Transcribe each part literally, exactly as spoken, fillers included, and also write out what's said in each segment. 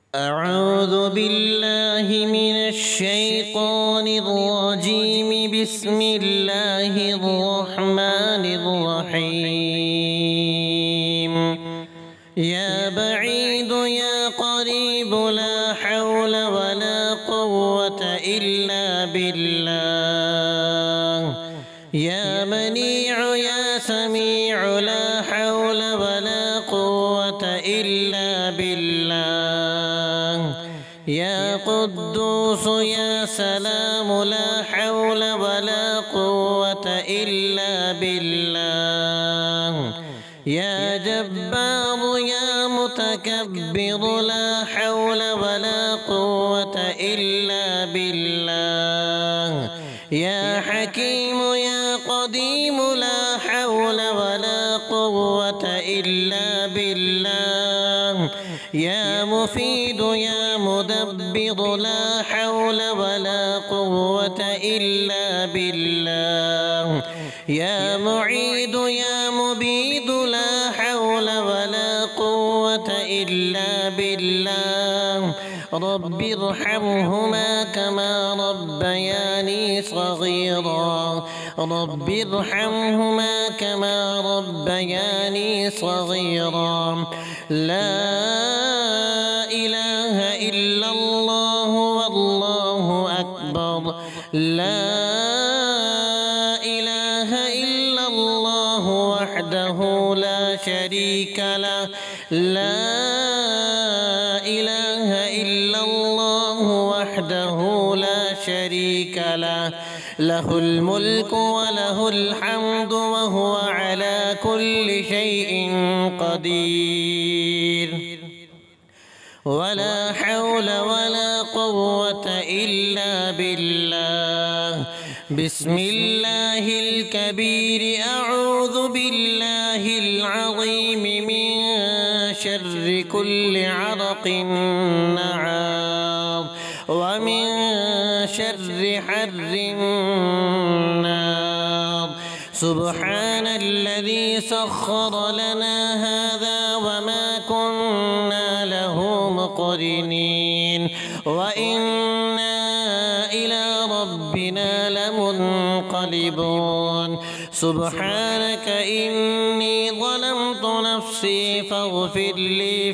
أعوذ بالله من الشيطان الرجيم. بسم الله الرحمن الرحيم. يا بعيد يا قريب لا حول ولا قوة إلا بالله. يا منيع يا سميع لا حول ولا قوة إلا بالله. يا قدوس يا سلام لا حول ولا قوة إلا بالله. يا جبار يا متكبر لا حول ولا قوة إلا بالله. يا حكيم يا قديم لا حول ولا قوة إلا بالله. يا مفيد يا مدبر لا حول ولا قوة إلا بالله. يا معيد يا مبيد لا حول ولا قوة إلا بالله. رب ارحمهما كما ربياني صغيرا. رب ارحمهما كما ربياني صغيرا. لا إله إلا الله والله أكبر. لا إله إلا الله وحده لا شريك له. لا إله إلا الله وحده لا شريك له. له الملك وله الحمد وهو على كل شيء قدير. ولا حول ولا قوة إلا بالله. بسم الله الكبير. أعوذ بالله العظيم من شر كل عرق نعار ومن شر حر النار. سبحان الذي سخر لنا هذا وما كنا له مقرنين وإنا إلى ربنا لمنقلبون. سبحانك إني ظلمت نفسي فاغفر لي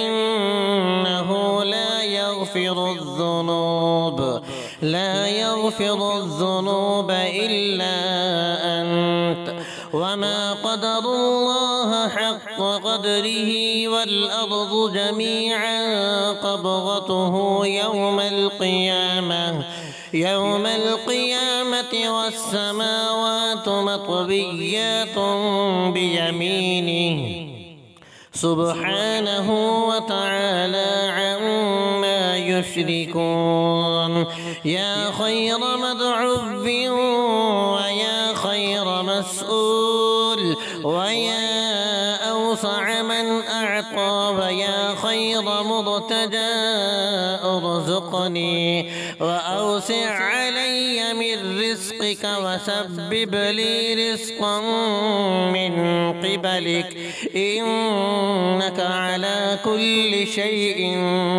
فإنه لا يغفر الذنوب لا يغفر الذنوب إلا أنت. وما قدر الله حق قدره والأرض جميعا قبضته يوم القيامة يوم القيامة والسماوات مطويات بيمينه سبحانه وتعالى عما يشركون. يا خير مدعو ويا خير مسؤول ويا أوسع من أعطى ويا خير مرتجى ارزقني وأوسع علي من رزقك وسبب لي رزقا من قبلك إنك على كل شيء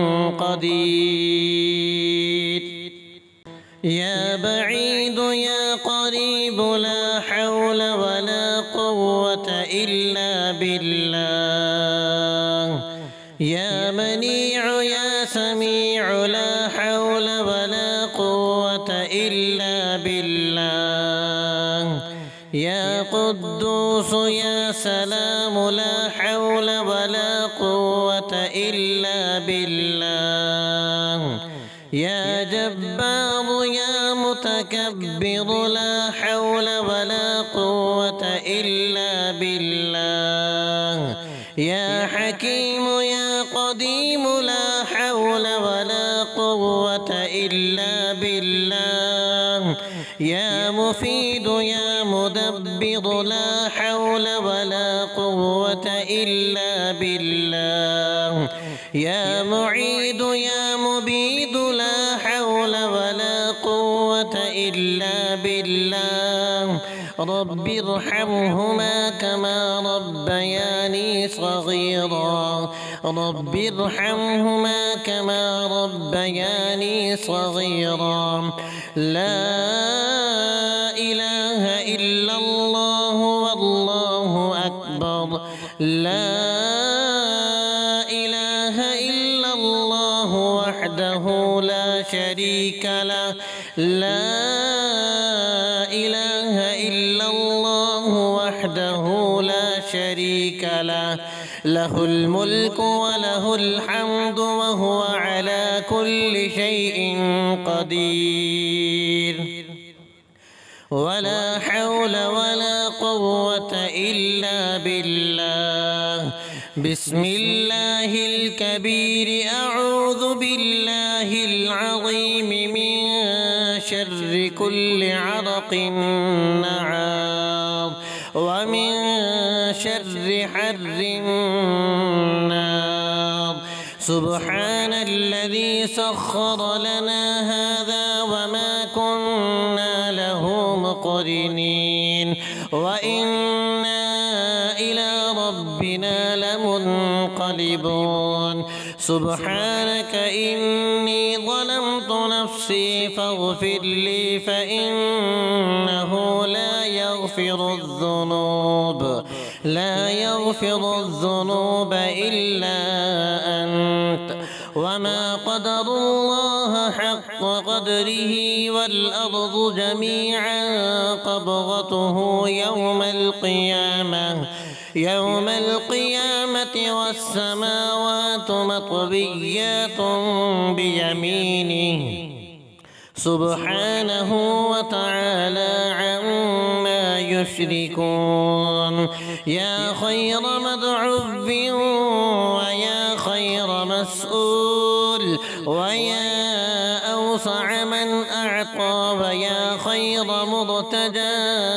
قدير. يا بعيد يا قريب لا حول ولا قوة إلا بالله. يا منيع يا سميع لا حول ولا قوة إلا بالله. يا قدوس يا سلام لا حول ولا قوة إلا بالله. يا جبار يا متكبر لا حول ولا قوة إلا بالله. يا حكيم يا قديم لا حول ولا قوة إلا بالله. يا مفيد يا مدبر لا حول ولا قوة إلا بالله. يا معيد يا مبيد لا حول ولا قوة إلا بالله. رب ارحمهما كما ربياني صغيرا. رب ارحمهما كما ربياني صغيرا. لا إله إلا الله والله أكبر. لا إله إلا الله وحده لا شريك له. لا إله إلا الله وحده لا شريك له. له الملك وله الحمد وهو على كل شيء قدير. ولا حول ولا قوة إلا بالله. بسم الله الكبير. أعوذ بالله العظيم من شر كل عرق نعار ومن شر حر النار. سبحان الذي سخر لنا هذا وما كنا له مقرنين وإنا إلى ربنا لمنقلبون. سبحانك إني ظلمت نفسي فاغفر لي فإنه لا يغفر الذنوب لا يغفر الذنوب إلا أنت وما قدر الله حق قدره والأرض جميعا قبضته يوم القيامة يوم القيامة والسماوات مطويات بيمينه سبحانه وتعالى عما يشركون. يا خير مدعو ويا خير مسؤول ويا أوسع من أعطى ويا خير مرتجى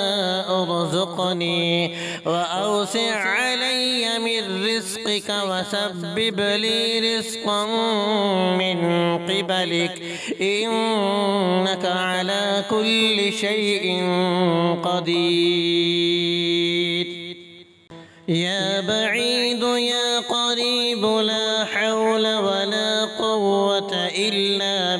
ارزقني وأوسع علي من رزقك وسبب لي رزقا من قبلك إنك على كل شيء قدير. يا بعيد يا قريب لا حول ولا قوة إلا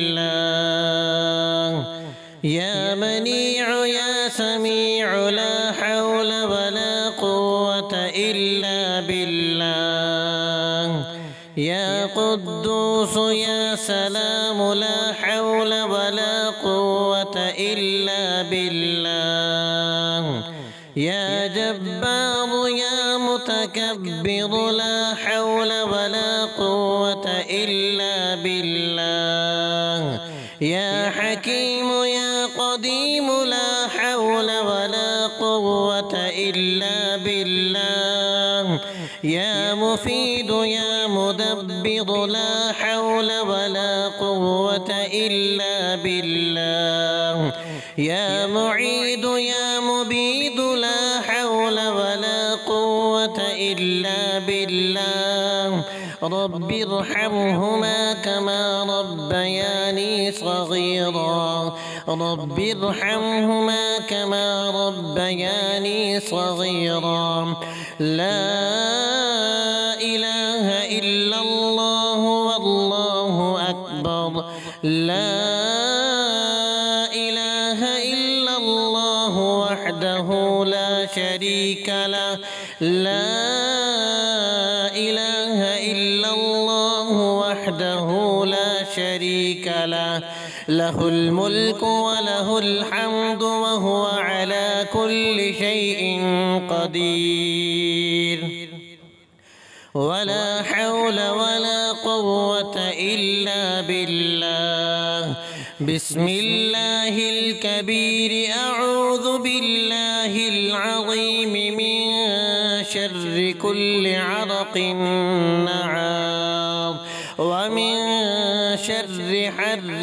بالله. يا منيع يا سميع لا حول ولا قوة إلا بالله. يا قدوس يا سلام لا حول ولا قوة إلا بالله. يا جبار يا متكبر لا حول ولا قوة إلا بالله. يا حكيم يا قديم لا حول ولا قوة إلا بالله. يا مفيد يا مدبر لا حول ولا قوة إلا بالله. يا معيد يا مبيد لا حول ولا قوة إلا بالله. رب ارحمهما كما ربياني صغيرا. رب ارحمهما كما ربياني صغيرا. لا إله إلا الله والله أكبر. لا إله إلا الله وحده لا شريك له. لا إله إلا الله وحده لا شريك له. له الملك وله الحمد وهو على كل شيء قدير. ولا حول ولا قوة إلا بالله. بسم الله الكبير. أعوذ بالله العظيم من شر كل عرق نعار ومن شر حر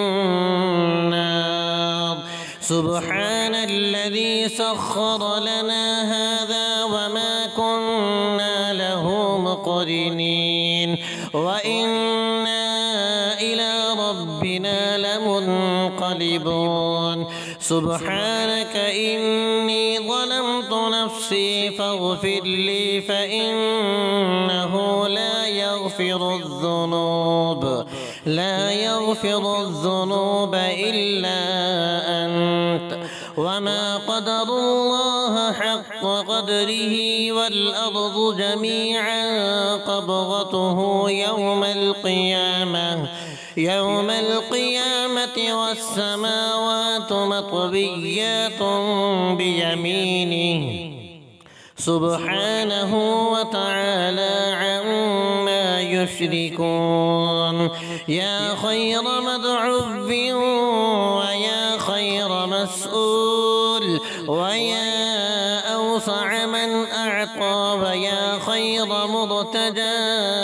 النار. سبحان الذي سخر لنا هذا وما كنا له مقرنين وإنا إلى ربنا لمنقلبون. سبحانك إني ظلمت نفسي فاغفر لي فإنه لا يغفر الذنوب الذنوب لا يغفر الذنوب إلا أنت وما قدر الله حق قدره والأرض جميعا قبضته يوم القيامة يوم القيامة والسماوات مطويات بيمينه سبحانه وتعالى عما يشركون. يا خير مدعو ويا خير مسؤول ويا أوسع من أعطى ويا خير مرتجى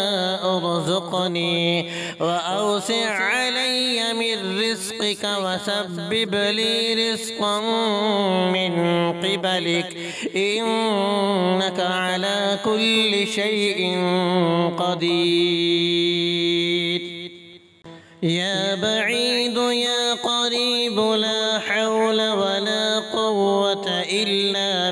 ارزقني وأوسع علي من رزقك وسبب لي رزقا من قبلك إنك على كل شيء قدير. يا بعيد يا قريب لا حول ولا قوة إلا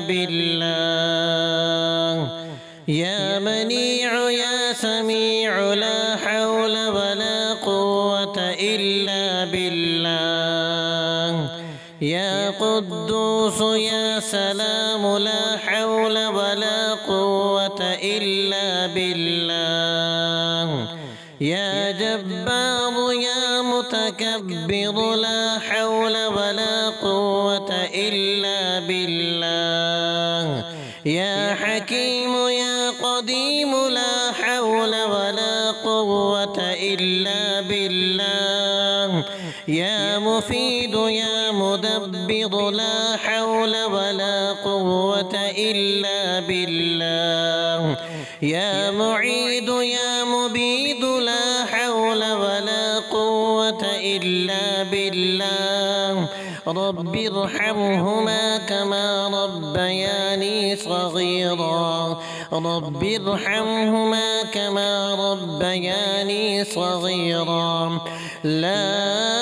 بالله. يا منيع يا سميع لا حول ولا قوة إلا بالله. يا قدوس يا سلام لا حول ولا قوة إلا بالله. يا جبار يا متكبر لا حول ولا قوة إلا بالله. يا حكيم يا قديم لا حول ولا قوة إلا بالله. يا مفيد يا مدبر لا حول ولا قوة إلا بالله. يا معيد يا مبيد لا حول ولا قوة إلا بالله. رب ارحمهما كما ربياني صغيرا. رب ارحمهما كما ربياني صغيرا. لا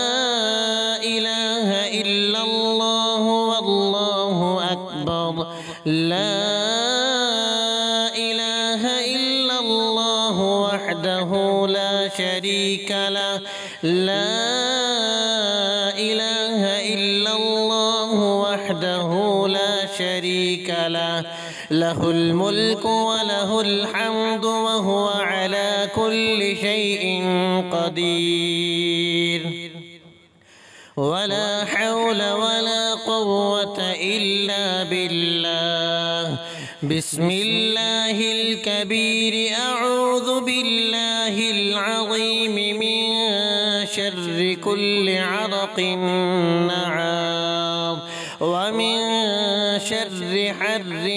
إله إلا الله والله أكبر. لا إله إلا الله وحده لا شريك له. لا إله إلا الله وحده لا شريك له. له الملك وله الحمد وهو على كل شيء قدير. ولا حول ولا قوة إلا بالله. بسم الله الكبير أعوذ بالله العظيم من شر كل عرق نعام ومن شر حر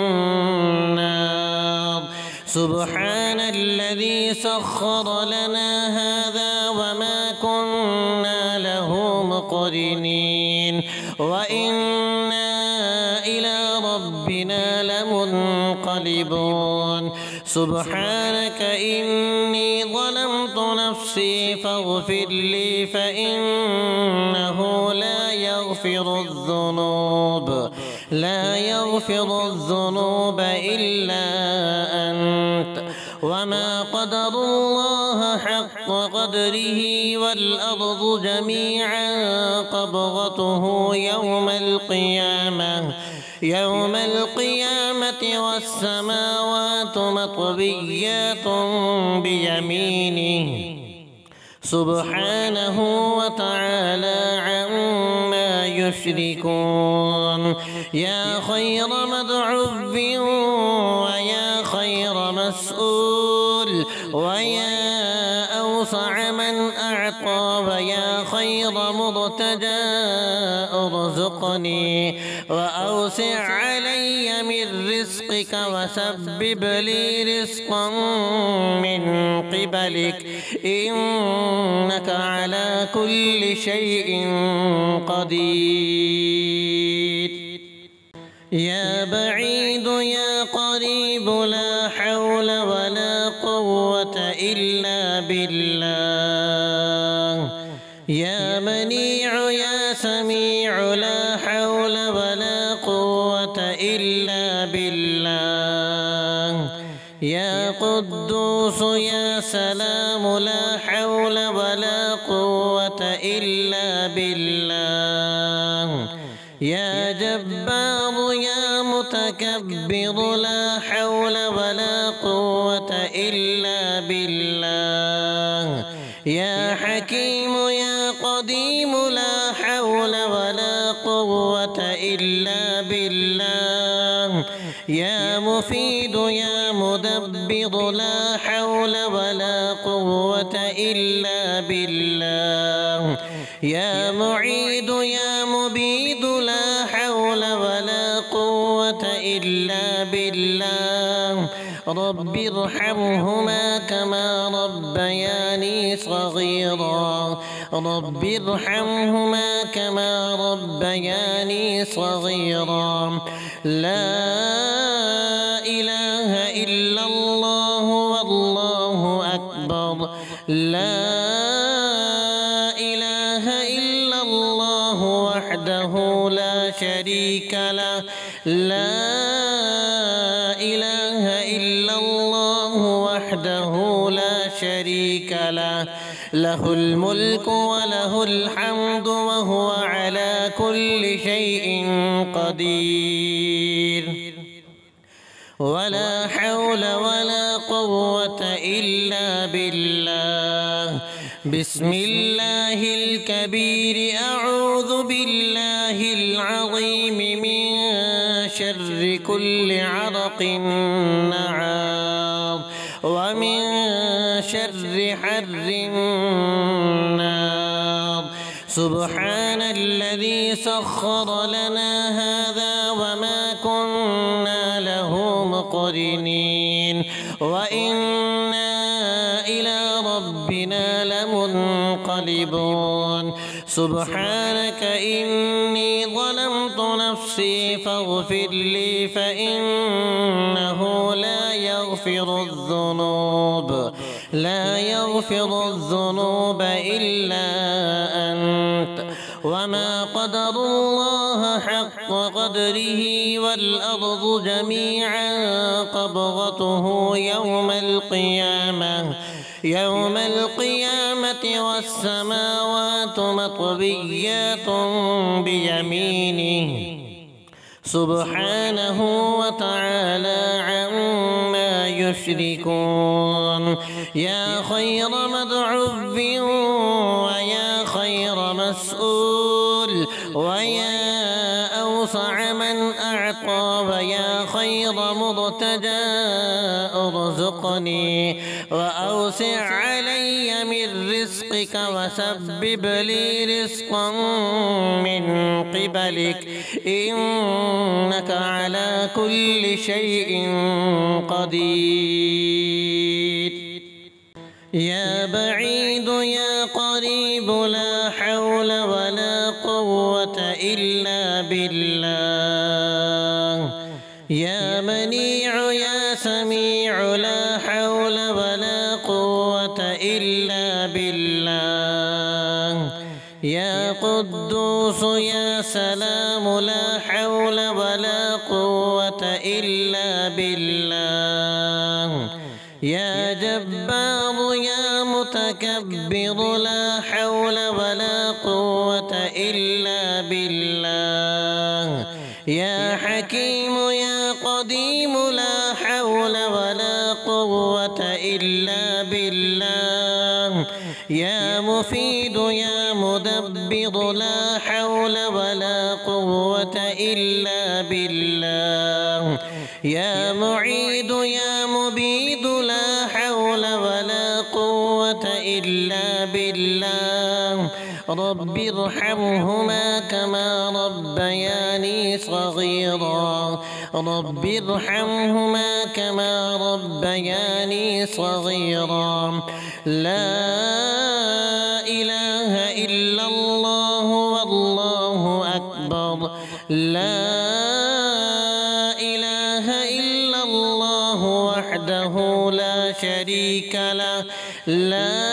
النار. سبحان الذي سخر لنا هذا وما كنا له مقرنين وإنا إلى ربنا لمنقلبون. سبحانك إني ظلمت نفسي فاغفر لي فإنه لا يغفر الذنوب لا يغفر الذنوب إلا أنت وما قدر الله حق قدره والأرض جميعا قبضته يوم القيامة يوم القيامة والسماوات مطويات بيمينه سبحانه وتعالى عما يشركون. يا خير مدعو ويا خير مسؤول ويا أوسع من أعطى ويا خير مرتجى ارزقني وأوسع علي من رزقك وسبب لي رزقا من قبلك إنك على كل شيء قدير. يا بعيد يا قريب لا حول ولا قوة إلا بالله. يا منيع يا سميع لا حول ولا قوة إلا بالله. يا قدوس يا سلام لا حول إلا بالله يا جبار يا متكبر لا حول ولا قوة إلا بالله يا حكيم يا قديم لا حول ولا قوة إلا بالله يا مفيد يا مدبر لا حول ولا قوة إلا بالله يا معيد يا مبيد لا حول ولا قوة إلا بالله رب ارحمهما كما ربياني صغيرا رب ارحمهما كما ربياني صغيرا لا إله إلا الله والله أكبر لا إله إلا الله وحده لا شريك له لا إله إلا الله وحده لا شريك له له الملك وله الحمد وهو على كل شيء قدير ولا حول ولا قوة إلا بالله بسم الله الكبير أعوذ بالله العظيم من شر كل عرق نعار ومن شر حر النار سبحان الذي سخر لنا هذا وما كنا له مقرنين وإنا إلى ربنا لمنقلبون سبحانك إني ظلمت نفسي فاغفر لي فإنه لا يغفر الذنوب لا يغفر الذنوب إلا أنت وما قدر الله حق قدره والأرض جميعا قبضته يوم القيامة يوم القيامة والسماوات مطويات بيمينه سبحانه وتعالى عما يشركون يا خير مدعو ويا خير مسؤول ويا أوسع من أعطى ويا خير مرتجى ارزقني وأوسع علي من رزقك وسبب لي رزقا من قبلك إنك على كل شيء قدير يا بعيد يا قريب لا حول ولا قوة إلا بالله يا منيع يا سميع لا حول ولا قوة إلا بالله يا قدوس يا سلام لا حول ولا قوة إلا بالله يا جبار يا متكبر لا حول ولا قوة إلا بالله يا حكيم يا قديم لا حول ولا قوة إلا بالله يا مفيد يا مدبر لا حول ولا قوة إلا بالله يا معيد يا مبيد لا حول ولا قوة إلا بالله رب ارحمهما كما ربياني صغيرا رب ارحمهما كما ربياني صغيرا لا إله إلا الله والله أكبر لا إله إلا الله وحده لا شريك له لا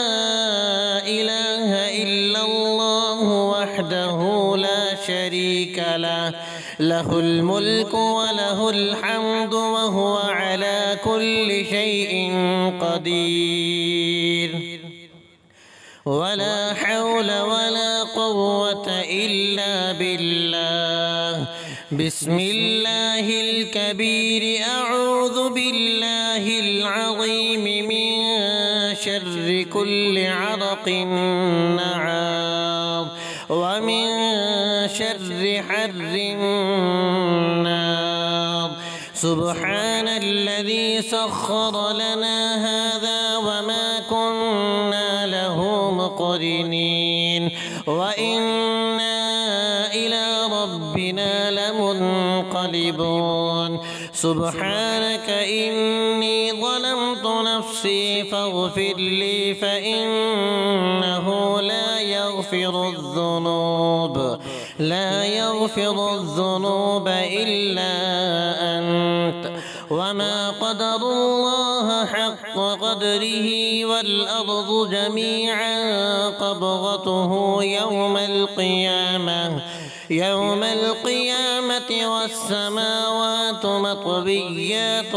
إله إلا الله وحده لا شريك له له الملك وله الحمد وهو على كل شيء قدير ولا حول ولا قوة إلا بالله. بسم الله الكبير أعوذ بالله العظيم من شر كل عرق نعاض ومن شر حر النار. سبحان الذي سخر لنا هذا وما كنا له مقرنين وإنا إلى ربنا لمنقلبون. سبحانك إني ظلمت نفسي فاغفر لي فإنه لا يغفر الذنوب لا يغفر الذنوب إلا أنت وما قدر الله حق قدره والأرض جميعا قبضته يوم القيامة يوم القيامة والسماوات مطويات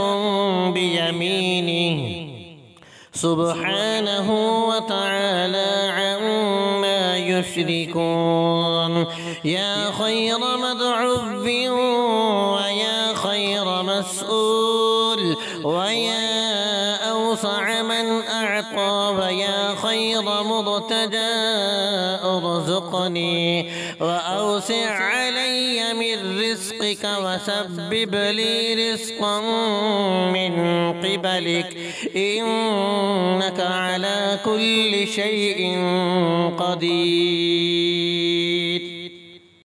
بيمينه سبحانه وتعالى عما يشركون. يا خير مدعو ويا خير مسؤول ويا أوسع من أعطى ويا خير مرتجى ارزقني وأوسع علي من رزقك وسبب لي رزقا من قبلك إنك على كل شيء قدير.